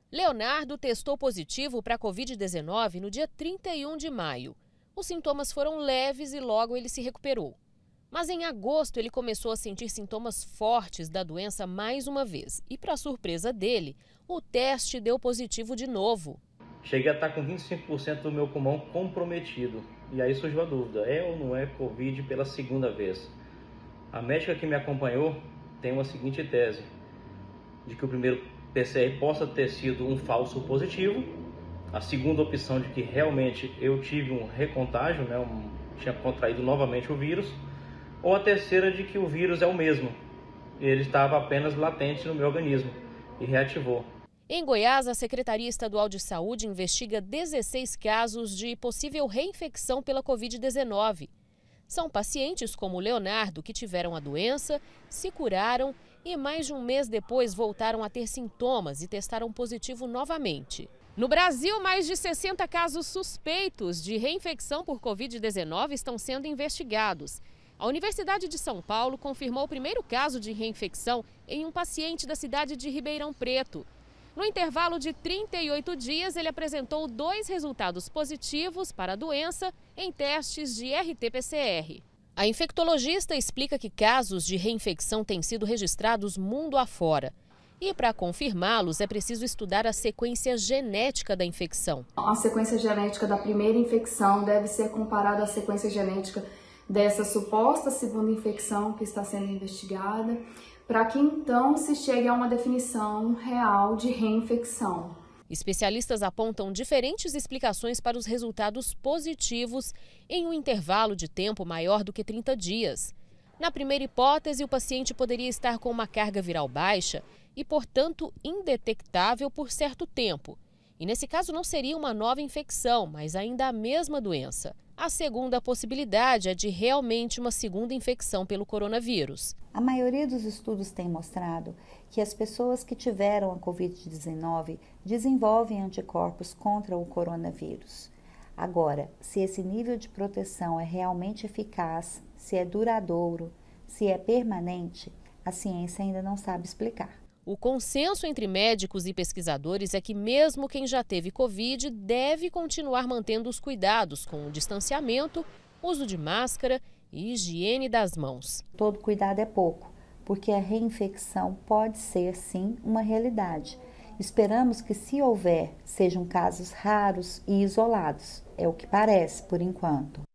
Leonardo testou positivo para a Covid-19 no dia 31 de maio. Os sintomas foram leves e logo ele se recuperou. Mas em agosto ele começou a sentir sintomas fortes da doença mais uma vez. E, para surpresa dele, o teste deu positivo de novo. Cheguei a estar com 25% do meu pulmão comprometido. E aí surgiu a dúvida, é ou não é Covid pela segunda vez? A médica que me acompanhou tem uma seguinte tese, de que o primeiro PCR possa ter sido um falso positivo, a segunda opção de que realmente eu tive um recontágio, tinha contraído novamente o vírus, ou a terceira de que o vírus é o mesmo, e ele estava apenas latente no meu organismo e reativou. Em Goiás, a Secretaria Estadual de Saúde investiga 16 casos de possível reinfecção pela Covid-19. São pacientes como o Leonardo que tiveram a doença, se curaram e mais de um mês depois voltaram a ter sintomas e testaram positivo novamente. No Brasil, mais de 60 casos suspeitos de reinfecção por Covid-19 estão sendo investigados. A Universidade de São Paulo confirmou o primeiro caso de reinfecção em um paciente da cidade de Ribeirão Preto. No intervalo de 38 dias, ele apresentou 2 resultados positivos para a doença em testes de RT-PCR. A infectologista explica que casos de reinfecção têm sido registrados mundo afora. E para confirmá-los, é preciso estudar a sequência genética da infecção. A sequência genética da primeira infecção deve ser comparada à sequência genética dessa suposta segunda infecção que está sendo investigada, para que então se chegue a uma definição real de reinfecção. Especialistas apontam diferentes explicações para os resultados positivos em um intervalo de tempo maior do que 30 dias. Na primeira hipótese, o paciente poderia estar com uma carga viral baixa e, portanto, indetectável por certo tempo. E nesse caso não seria uma nova infecção, mas ainda a mesma doença. A segunda possibilidade é de realmente uma segunda infecção pelo coronavírus. A maioria dos estudos tem mostrado que as pessoas que tiveram a Covid-19 desenvolvem anticorpos contra o coronavírus. Agora, se esse nível de proteção é realmente eficaz, se é duradouro, se é permanente, a ciência ainda não sabe explicar. O consenso entre médicos e pesquisadores é que mesmo quem já teve Covid deve continuar mantendo os cuidados com o distanciamento, uso de máscara e higiene das mãos. Todo cuidado é pouco, porque a reinfecção pode ser, sim, uma realidade. Esperamos que, se houver, sejam casos raros e isolados. É o que parece, por enquanto.